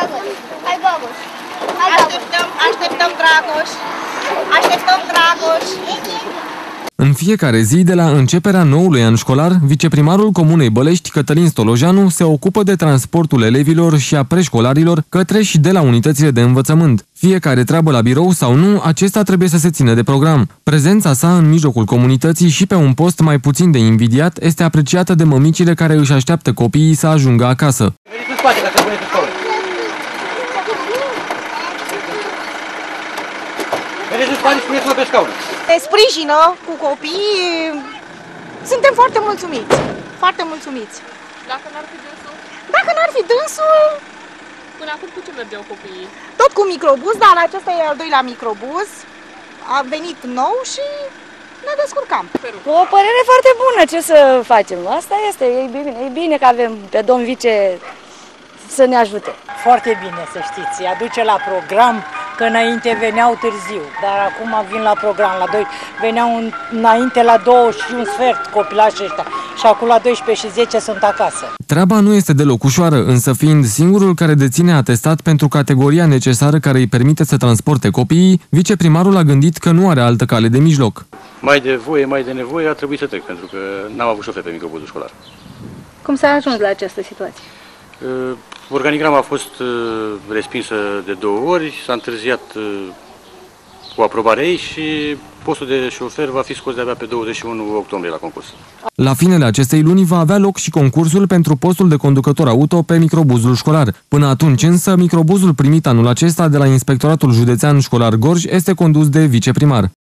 Hai, Dragoș! Așteptăm, Dragoș! Așteptăm, Dragoș! În fiecare zi, de la începerea noului an școlar, viceprimarul Comunei Bălești, Cătălin Stolojanu, se ocupă de transportul elevilor și a preșcolarilor către și de la unitățile de învățământ. Fiecare treabă la birou sau nu, acesta trebuie să se țină de program. Prezența sa în mijlocul comunității și pe un post mai puțin de invidiat este apreciată de mămicile care își așteaptă copiii să ajungă acasă. Ne sprijină cu copiii, suntem foarte mulțumiți, foarte mulțumiți. Dacă n-ar fi dânsul? Dacă n-ar fi dânsul... Până acum cu ce mergeau copiii? Tot cu microbuz, dar acesta e al doilea microbuz, a venit nou și ne descurcam. O părere foarte bună, ce să facem? Asta este, e bine că avem pe domn vice să ne ajute. Foarte bine, să știți, îi aduce la program, că înainte veneau târziu, dar acum vin la program, la 2, veneau înainte la 2 și un sfert copilașii ăștia și acum la 12 și 10 sunt acasă. Treaba nu este deloc ușoară, însă fiind singurul care deține atestat pentru categoria necesară care îi permite să transporte copiii, viceprimarul a gândit că nu are altă cale de mijloc. Mai de voie, mai de nevoie, a trebuit să trec, pentru că n-am avut șofer pe microbuzul școlar. Cum s-a ajuns la această situație? Organigrama a fost respinsă de 2 ori, s-a întârziat cu aprobarea ei și postul de șofer va fi scos de-abia pe 21 octombrie la concurs. La finele acestei luni va avea loc și concursul pentru postul de conducător auto pe microbuzul școlar. Până atunci însă, microbuzul primit anul acesta de la Inspectoratul Județean Școlar Gorj este condus de viceprimar.